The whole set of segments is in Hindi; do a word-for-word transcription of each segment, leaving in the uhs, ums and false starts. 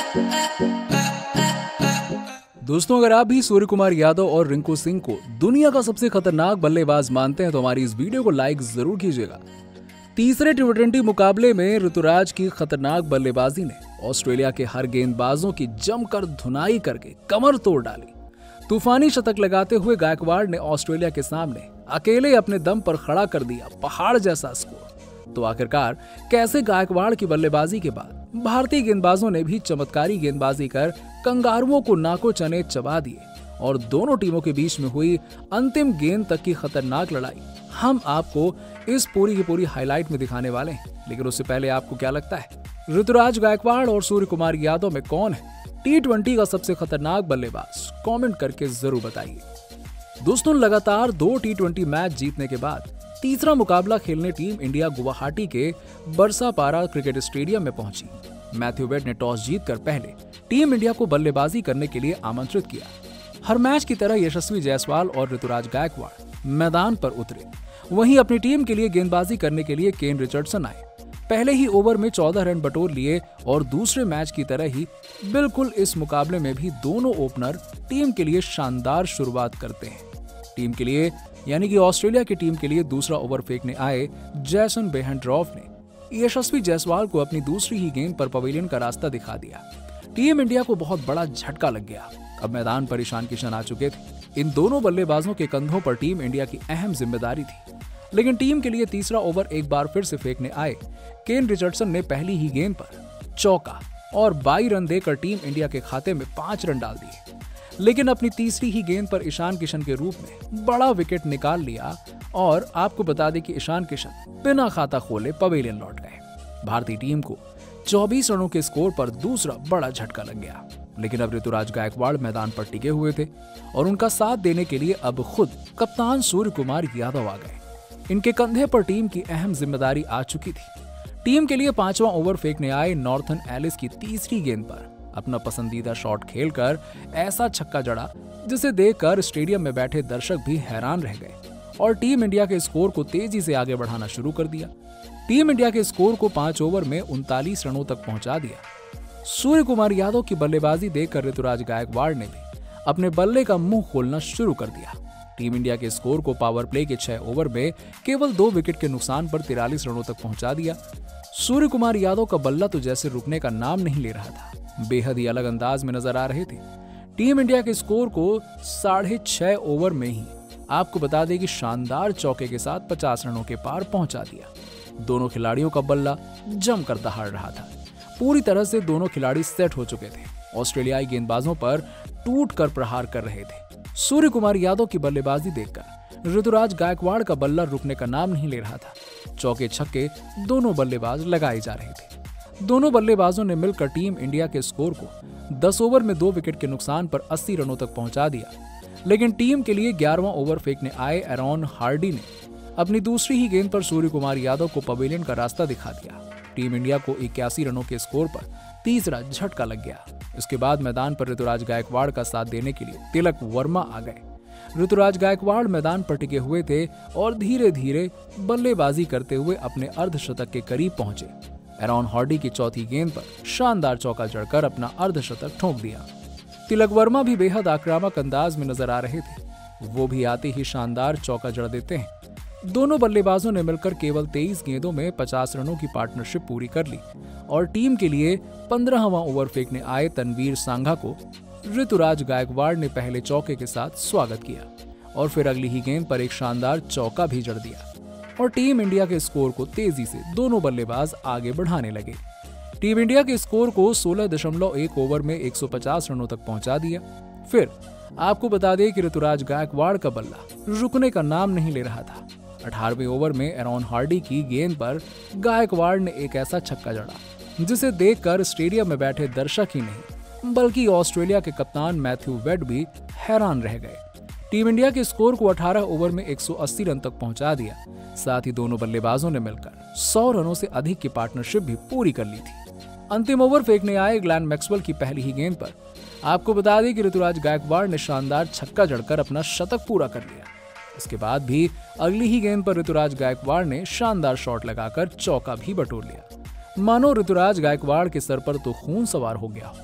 दोस्तों, अगर आप भी सूर्य कुमार यादव और रिंकू सिंह को दुनिया का सबसे खतरनाक बल्लेबाज मानते हैं तो हमारी इस वीडियो को लाइक जरूर कीजिएगा। तीसरे टी ट्वेंटी मुकाबले में ऋतुराज की खतरनाक बल्लेबाजी ने ऑस्ट्रेलिया के हर गेंदबाजों की जमकर धुनाई करके कमर तोड़ डाली। तूफानी शतक लगाते हुए गायकवाड़ ने ऑस्ट्रेलिया के सामने अकेले अपने दम पर खड़ा कर दिया पहाड़ जैसा स्कोर। तो आखिरकार कैसे गायकवाड़ की बल्लेबाजी के बाद भारतीय गेंदबाजों ने भी चमत्कारी गेंदबाजी कर कंगारुओं को नाको चने चबा दिए और दोनों टीमों के बीच में हुई अंतिम गेंद तक की खतरनाक लड़ाई हम आपको इस पूरी की पूरी हाईलाइट में दिखाने वाले हैं। लेकिन उससे पहले आपको क्या लगता है, ऋतुराज गायकवाड़ और सूर्य कुमार यादव में कौन है टी ट्वेंटी का सबसे खतरनाक बल्लेबाज? कमेंट करके जरूर बताइए। दोस्तों, लगातार दो टी ट्वेंटी मैच जीतने के बाद तीसरा मुकाबला खेलने टीम इंडिया गुवाहाटी के बरसापारा क्रिकेट स्टेडियम में पहुंची। मैथ्यू वेड ने टॉस जीतकर पहले टीम इंडिया को बल्लेबाजी करने के लिए आमंत्रित किया। हर मैच की तरह यशस्वी जायसवाल और ऋतुराज गायकवाड़ मैदान पर उतरे। वहीं अपनी टीम के लिए गेंदबाजी करने के लिए केन रिचर्डसन आए। पहले ही ओवर में चौदह रन बटोर लिए और दूसरे मैच की तरह ही बिल्कुल इस मुकाबले में भी दोनों ओपनर टीम के लिए शानदार शुरुआत करते हैं। टीम के लिए यानी कि ऑस्ट्रेलिया की टीम के लिए दूसरा ओवर फेंकने आए जैसन बेहेंड्रॉफ ने यशस्वी जायसवाल को अपनी दूसरी ही गेंद पर पवेलियन का रास्ता दिखा दिया। टीम इंडिया को बहुत बड़ा झटका लग गया। अब मैदान पर ईशान किशन आ चुके थे। इन दोनों बल्लेबाजों के कंधों पर टीम इंडिया की अहम जिम्मेदारी थी। लेकिन टीम के लिए तीसरा ओवर एक बार फिर से फेंकने आए केन रिचर्डसन ने पहली ही गेंद पर चौका और बाईस रन देकर टीम इंडिया के खाते में पांच रन डाल दिए। लेकिन अपनी तीसरी ही गेंद पर ईशान किशन के रूप में बड़ा विकेट निकाल लिया और आपको बता दें कि ईशान किशन बिना खाता खोले पवेलियन लौट गए। भारतीय टीम को चौबीस रनों के स्कोर पर दूसरा बड़ा झटका लग गया। लेकिन अब ऋतुराज गायकवाड़ मैदान पर टिके हुए थे और उनका साथ देने के लिए अब खुद कप्तान सूर्य कुमार यादव आ गए। इनके कंधे पर टीम की अहम जिम्मेदारी आ चुकी थी। टीम के लिए पांचवा ओवर फेंकने आए नॉर्थन एलिस की तीसरी गेंद पर अपना पसंदीदा शॉट खेलकर ऐसा छक्का जड़ा जिसे देखकर स्टेडियम में बैठे दर्शक भी हैरान रह गए और टीम इंडिया के स्कोर को तेजी से आगे बढ़ाना शुरू कर दिया। टीम इंडिया के स्कोर को पांच ओवर में उनतालीस रनों तक पहुंचा दिया। सूर्य कुमार यादव की बल्लेबाजी देखकर ऋतुराज गायकवाड़ ने भी अपने बल्ले का मुंह खोलना शुरू कर दिया। टीम इंडिया के स्कोर को पावर प्ले के छह ओवर में केवल दो विकेट के नुकसान पर तिरालीस रनों तक पहुंचा दिया। सूर्य कुमार यादव का बल्ला तो जैसे रुकने का नाम नहीं ले रहा था, बेहद ही अलग अंदाज में नजर आ रहे थे। टीम इंडिया के स्कोर को साढ़े छह ओवर में ही आपको बता दें कि शानदार चौके के साथ पचास रनों के पार पहुंचा दिया। दोनों खिलाड़ियों का बल्ला जमकर दहाड़ रहा था। पूरी तरह से दोनों खिलाड़ी सेट हो चुके थे। ऑस्ट्रेलियाई गेंदबाजों पर टूट कर प्रहार कर रहे थे। सूर्य कुमार यादव की बल्लेबाजी देखकर ऋतुराज गायकवाड़ का बल्ला रुकने का नाम नहीं ले रहा था। चौके छक्के दोनों बल्लेबाज लगाए जा रहे थे। दोनों बल्लेबाजों ने मिलकर टीम इंडिया के स्कोर को दस ओवर में दो विकेट के नुकसान पर अस्सी रनों तक पहुंचा दिया। लेकिन टीम के लिए ग्यारहवां ओवर फेंकने आए एरॉन हार्डी ने अपनी दूसरी ही गेंद पर सूर्य कुमार यादव को पवेलियन का रास्ता दिखा दिया। टीम इंडिया को इक्यासी रनों के स्कोर पर तीसरा झटका लग गया। इसके बाद मैदान पर ऋतुराज गायकवाड़ का साथ देने के लिए तिलक वर्मा आ गए। ऋतुराज गायकवाड़ मैदान पर टिके हुए थे और धीरे धीरे बल्लेबाजी करते हुए अपने अर्धशतक के करीब पहुंचे। एरॉन हार्डी की चौथी गेंद पर शानदार चौका जड़कर अपना अर्धशतक ठोक दिया। तिलक वर्मा भी बेहद आक्रामक अंदाज में नजर आ रहे थे। वो भी आते ही शानदार चौका जड़ देते हैं। दोनों बल्लेबाजों ने मिलकर केवल तेईस गेंदों में पचास रनों की पार्टनरशिप पूरी कर ली और टीम के लिए पंद्रहवां ओवर फेंकने आए तनवीर सांघा को ऋतुराज गायकवाड़ ने पहले चौके के साथ स्वागत किया और फिर अगली ही गेंद पर एक शानदार चौका भी जड़ दिया और टीम इंडिया के स्कोर को तेजी से दोनों बल्लेबाज आगे बढ़ाने लगे। टीम इंडिया के स्कोर को सोलह दशमलव एक ओवर में एक सौ पचास रनों तक पहुंचा दिया। फिर आपको बता दें कि ऋतुराज गायकवाड़ का बल्ला रुकने का नाम नहीं ले रहा था। अठारहवें ओवर में एरॉन हार्डी की गेंद पर गायकवाड़ ने एक ऐसा छक्का जड़ा जिसे देखकर स्टेडियम में बैठे दर्शक ही नहीं बल्कि ऑस्ट्रेलिया के कप्तान मैथ्यू वेड भी हैरान रह गए। टीम इंडिया के स्कोर को अठारह ओवर में एक सौ अस्सी रन तक पहुंचा दिया। साथ ही दोनों बल्लेबाजों ने मिलकर सौ रनों से अधिक की पार्टनरशिप भी पूरी कर ली थी। अंतिम ओवर फेंकने आए ग्लेन मैक्सवेल की पहली ही गेंद पर आपको बता दें कि ऋतुराज गायकवाड़ ने शानदार छक्का जड़कर अपना शतक पूरा कर लिया। इसके बाद भी अगली ही गेंद पर ऋतुराज गायकवाड़ ने शानदार शॉट लगाकर चौका भी बटोर लिया। मानो ऋतुराज गायकवाड़ के सर पर तो खून सवार हो गया।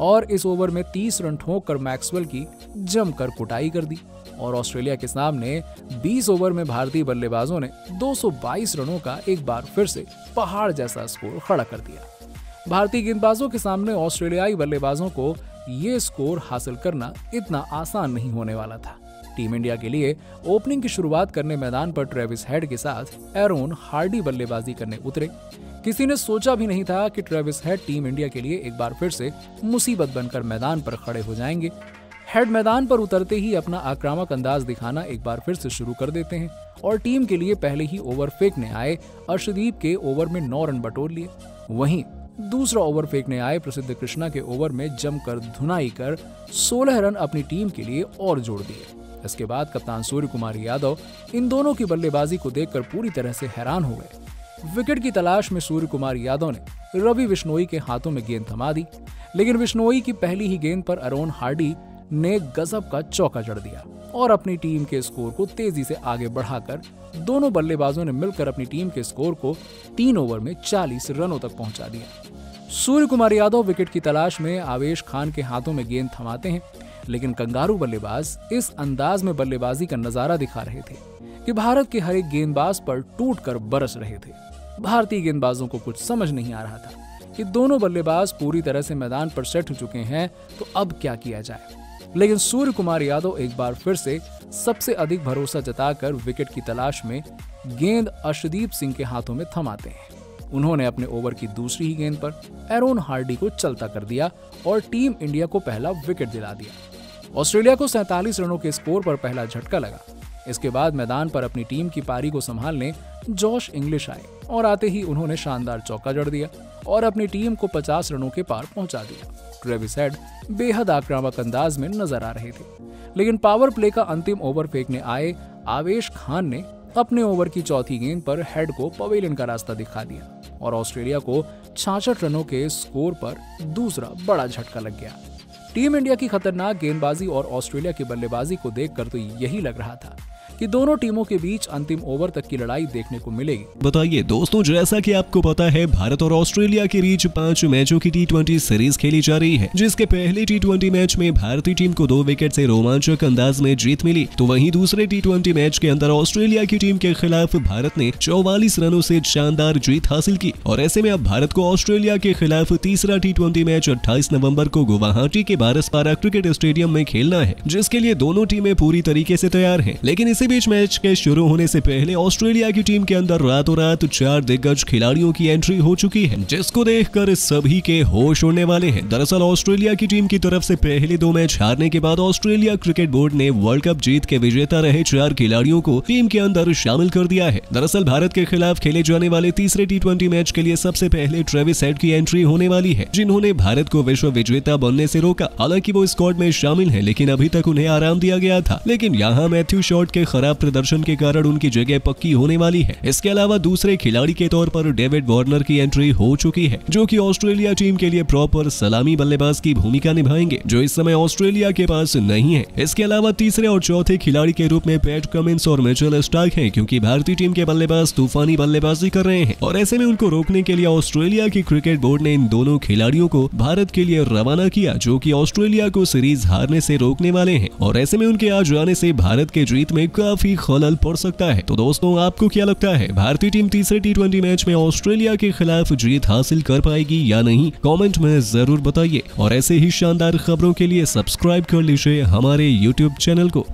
और इस ओवर में तीस रन ठोक कर मैक्सवेल की जमकर कुटाई कर दी और ऑस्ट्रेलिया के सामने बीस ओवर में भारतीय बल्लेबाजों ने दो सौ बाईस रनों का एक बार फिर से पहाड़ जैसा स्कोर खड़ा कर दिया। भारतीय गेंदबाजों के सामने ऑस्ट्रेलियाई बल्लेबाजों को ये स्कोर हासिल करना इतना आसान नहीं होने वाला था। टीम इंडिया के लिए ओपनिंग की शुरुआत करने मैदान पर ट्रेविस हेड के साथ एरोन हार्डी बल्लेबाजी करने उतरे। किसी ने सोचा भी नहीं था कि ट्रेविस हेड टीम इंडिया के लिए एक बार फिर से मुसीबत बनकर मैदान पर खड़े हो जाएंगे। हेड मैदान पर उतरते ही अपना आक्रामक अंदाज दिखाना एक बार फिर से शुरू कर देते हैं और टीम के लिए पहले ही ओवर फेंकने आए अर्शदीप के ओवर में नौ रन बटोर लिए। वहीं दूसरा ओवर फेंकने आए प्रसिद्ध कृष्णा के ओवर में जमकर धुनाई कर सोलह रन अपनी टीम के लिए और जोड़ दिए। इसके बाद कप्तान सूर्य कुमार यादव इन दोनों की बल्लेबाजी को देखकर पूरी तरह से हैरान हो गए। विकेट की तलाश में सूर्य कुमार यादव ने रवि बिश्नोई के हाथों में गेंद थमा दी, लेकिन बिश्नोई की पहली ही गेंद पर एरोन हार्डी ने गजब का चौका जड़ दिया और अपनी टीम के स्कोर को तेजी से आगे बढ़ाकर दोनों बल्लेबाजों ने मिलकर अपनी टीम के स्कोर को तीन ओवर में चालीस रनों तक पहुंचा दिया। सूर्य कुमार यादव विकेट की तलाश में आवेश खान के हाथों में गेंद थमाते हैं, लेकिन कंगारू बल्लेबाज इस अंदाज में बल्लेबाजी का नजारा दिखा रहे थे कि भारत के हर एक गेंदबाज पर टूटकर बरस रहे थे। भारतीय गेंदबाजों को कुछ समझ नहीं आ रहा था कि दोनों बल्लेबाज पूरी तरह से मैदान पर सेट हो चुके हैं, तो अब क्या किया जाए। लेकिन सूर्य कुमार यादव एक बार फिर से सबसे अधिक भरोसा जताकर विकेट की तलाश में गेंद अर्शदीप सिंह के हाथों में थमाते हैं। उन्होंने अपने ओवर की दूसरी ही गेंद पर एरोन हार्डी को चलता कर दिया और टीम इंडिया को पहला विकेट दिला दिया। ऑस्ट्रेलिया को सैंतालीस रनों के स्कोर पर पहला झटका लगा। इसके बाद मैदान पर अपनी टीम की पारी को संभालने जॉश इंग्लिश आए और आते ही उन्होंने शानदार चौका जड़ दिया और अपनी टीम को पचास रनों के पार पहुंचा दिया। ट्रेविस हेड बेहद आक्रामक अंदाज में नजर आ रहे थे, लेकिन पावर प्ले का अंतिम ओवर फेंकने आए आवेश खान ने अपने ओवर की चौथी गेंद पर हेड को पवेलियन का रास्ता दिखा दिया और ऑस्ट्रेलिया को छियासठ रनों के स्कोर पर दूसरा बड़ा झटका लग गया। टीम इंडिया की खतरनाक गेंदबाजी और ऑस्ट्रेलिया की बल्लेबाजी को देखकर तो यही लग रहा था कि दोनों टीमों के बीच अंतिम ओवर तक की लड़ाई देखने को मिलेगी। बताइए दोस्तों, जैसा कि आपको पता है भारत और ऑस्ट्रेलिया के बीच पांच मैचों की टी ट्वेंटी सीरीज खेली जा रही है, जिसके पहले टी ट्वेंटी मैच में भारतीय टीम को दो विकेट से रोमांचक अंदाज में जीत मिली, तो वहीं दूसरे टी ट्वेंटी मैच के अंदर ऑस्ट्रेलिया की टीम के खिलाफ भारत ने चौवालीस रनों से शानदार जीत हासिल की। और ऐसे में अब भारत को ऑस्ट्रेलिया के खिलाफ तीसरा टी ट्वेंटी मैच अट्ठाईस नवम्बर को गुवाहाटी के बारसपारा क्रिकेट स्टेडियम में खेलना है, जिसके लिए दोनों टीमें पूरी तरीके से तैयार है। लेकिन इसी बीच मैच के शुरू होने से पहले ऑस्ट्रेलिया की टीम के अंदर रातों रात चार दिग्गज खिलाड़ियों की एंट्री हो चुकी है, जिसको देखकर सभी के होश उड़ने वाले हैं। दरअसल ऑस्ट्रेलिया की टीम की तरफ से पहले दो मैच हारने के बाद ऑस्ट्रेलिया क्रिकेट बोर्ड ने वर्ल्ड कप जीत के विजेता रहे चार खिलाड़ियों को टीम के अंदर शामिल कर दिया है। दरअसल भारत के खिलाफ खेले जाने वाले तीसरे टी ट्वेंटी मैच के लिए सबसे पहले ट्रेविस हेड की एंट्री होने वाली है, जिन्होंने भारत को विश्व विजेता बनने से रोका। हालांकि वो स्क्वाड में शामिल है, लेकिन अभी तक उन्हें आराम दिया गया था, लेकिन यहाँ मैथ्यू शॉट के खराब प्रदर्शन के कारण उनकी जगह पक्की होने वाली है। इसके अलावा दूसरे खिलाड़ी के तौर पर डेविड वार्नर की एंट्री हो चुकी है, जो कि ऑस्ट्रेलिया टीम के लिए प्रॉपर सलामी बल्लेबाज की भूमिका निभाएंगे, जो इस समय ऑस्ट्रेलिया के पास नहीं है। इसके अलावा तीसरे और चौथे खिलाड़ी के रूप में पैट कमिंस और मिचेल स्टार्क हैं, क्योंकि भारतीय टीम के बल्लेबाज तूफानी बल्लेबाजी कर रहे हैं और ऐसे में उनको रोकने के लिए ऑस्ट्रेलिया की क्रिकेट बोर्ड ने इन दोनों खिलाड़ियों को भारत के लिए रवाना किया, जो कि ऑस्ट्रेलिया को सीरीज हारने से रोकने वाले हैं और ऐसे में उनके आ जाने से भारत के जीत में काफी खलल पड़ सकता है। तो दोस्तों, आपको क्या लगता है, भारतीय टीम तीसरे टी ट्वेंटी मैच में ऑस्ट्रेलिया के खिलाफ जीत हासिल कर पाएगी या नहीं? कमेंट में जरूर बताइए और ऐसे ही शानदार खबरों के लिए सब्सक्राइब कर लीजिए हमारे यूट्यूब चैनल को।